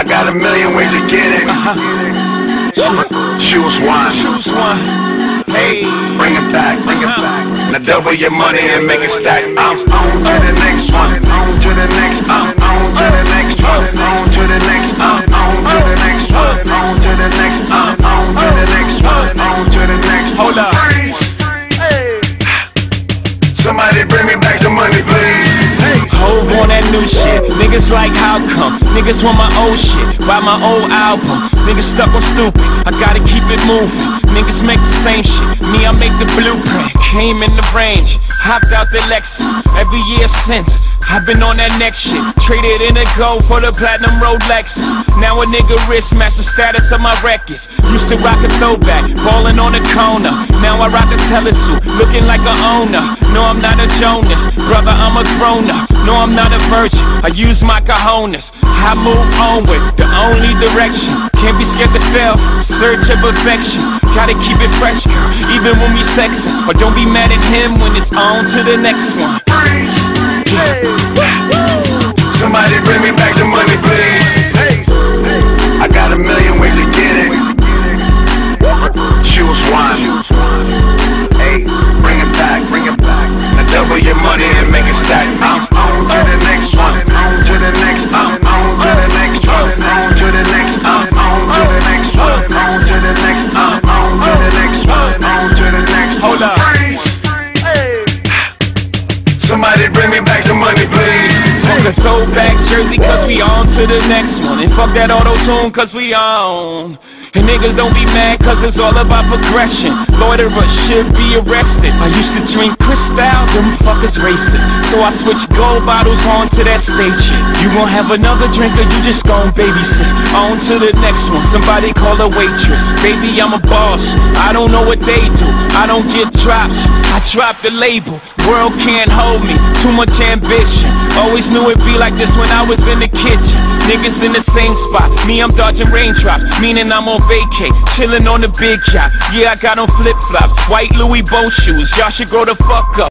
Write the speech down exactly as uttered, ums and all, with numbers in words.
got a million ways to get it. Uh-huh. Choose one. Choose one. Hey, bring it back, bring it back. Now double your money and make it stack. I'm on to the next one, on to the next, I'm on to the next one, on to the next, I'm on to the next one, on to the next, I'm on to the next one, on to the next. Hold up. Somebody bring me back some money, please. Hove on that new shit. Niggas like how come? Niggas want my old shit. Buy my old album. Niggas stuck on stupid. I gotta keep it moving. Niggas make the same shit. Me, I make the blueprint. Came in the range. Hopped out the Lexus. Every year since I've been on that next shit. Traded in a gold for the platinum Rolexes. Now a nigga wrist match the status of my records. Used to rock a throwback, ballin' on the corner. Now I rock a telesuit, looking like a owner. No, I'm not a Jonas, brother, I'm a grown-up. No, I'm not a virgin, I use my cojones. I move onward, the only direction. Can't be scared to fail, search of perfection. Gotta keep it fresh, girl, even when we sexin'. Or don't be mad at him when it's on to the next one. Somebody bring me back some money, please. I got a million ways to get it. Choose one. Hey, bring it back, bring it back. Now double your money and make it stack. I'm on to the next one, on to the next, I'm on to the next one, on to the next, I'm on to the next one, on to the next, I'm on to the next one, on to the next. Hold up. Somebody bring me back some money, please. Fuck a throwback jersey, cause we on to the next one. And fuck that auto-tune, cause we on. And niggas don't be mad, cause it's all about progression. Loiterers should be arrested. I used to drink Cristal, them fuckers racist. So I switched gold bottles on to that spaceship. You gon' have another drink or you just gon' babysit. On to the next one, somebody call a waitress. Baby, I'm a boss, I don't know what they do. I don't get drops, I drop the label. World can't hold me, too much ambition. Always knew it'd be like this when I was in the kitchen. Niggas in the same spot, me I'm dodging raindrops. Meaning I'm on vacay, chillin' on the big yacht. Yeah, I got on flip-flops, white Louis boat shoes. Y'all should grow the fuck up.